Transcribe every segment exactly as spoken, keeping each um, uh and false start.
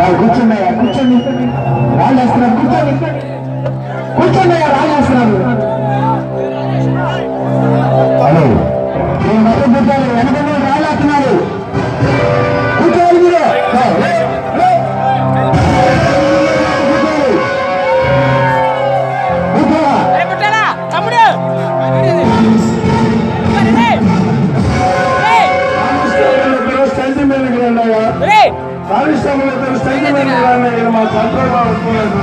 కూర్చున్నాయా కూర్చోండి రాళ్ళు వేస్తున్నారు కూర్చోండి కూర్చోండియా రాళ్ళు వేస్తున్నారు హలో నేను మొత్తం కూర్చోాలి వెనక రాళ్ళు వేస్తున్నారు కూర్చోవాలి మీరు కాలుష్యంలో సైన్యమైన మా కంట్రోల్ వస్తున్నారు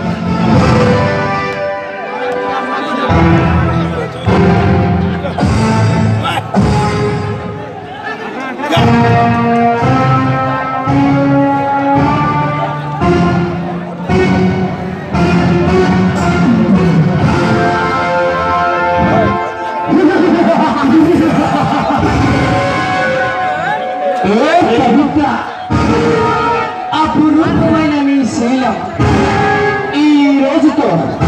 అపురూపమైన నీ శైలం ఈ రోజుతో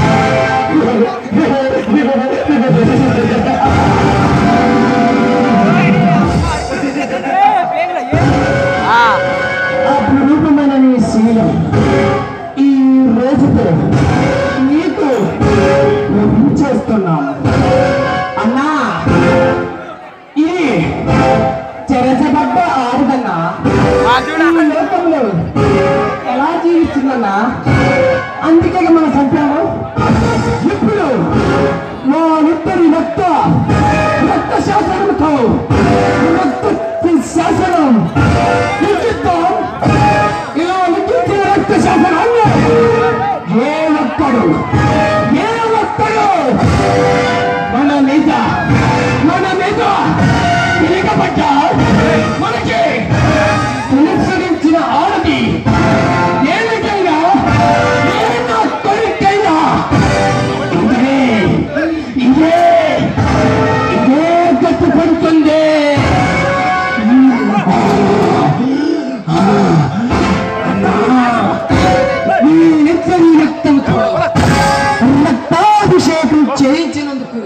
అపురూపమైన నీ శైలం ఈ రోజుతో నీకు చేస్తున్నాం అన్నా ఇది చెరచబడ్డ ఆరుదన్నా లోకంలో ఎలా జీవిస్తుందన్నా అందుకే మన సంతానం ఇప్పుడు మా నిద్దరి రక్త రక్త శాసనంతో రక్త శాసనం లిఖితం ఇలా లిఖించిన రక్త శాసనాన్ని ఏ ఒక్కడు ఏ ఒక్కడు మన మీద మన మీద తిరగబడ్డా మనకి అనుసరించిన ఆడది ఏమిటైనా ఏమైనా కొరికైనా ఇదే ఇదే ఇదే గట్టుపడుతుంది ఈ నిత్యం రక్తంతో రక్తాభిషేకం చేయించినందుకు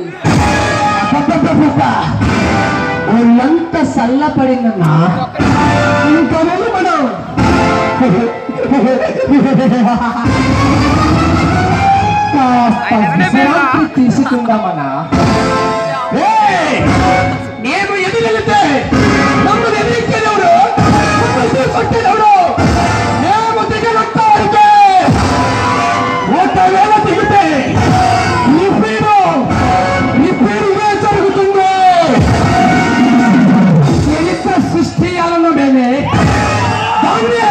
ఒళ్ళంత చల్లపడిందన్నా ఇంకా వెళ్ళి మనం తీసుకుందామన్నా నేను ఎదురెళ్తే నన్ను ఎదిరించేదెవడు కొట్టేదెవడు నేను దిగనట్టే ఒకవేళ దిగితే నీ పేరు నీ పేరు ఇవే జరుగుతుంది చరిత్ర సృష్టియాలను మేమే దాన్ని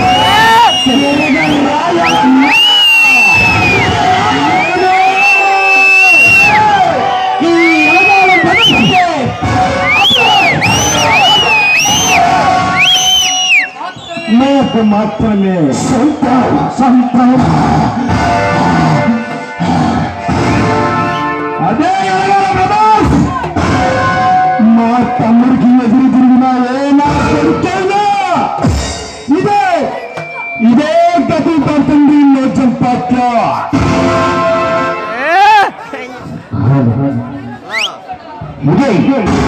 నాకు మాత్రమే సొంతం సొంతం అదే మా తమ్ముడికి ఎదురు తిరిగినా ఏనా కొడుకేనా ఇదే ఇదే గతి పడుతుంది లోచం పాత్ర ఇదే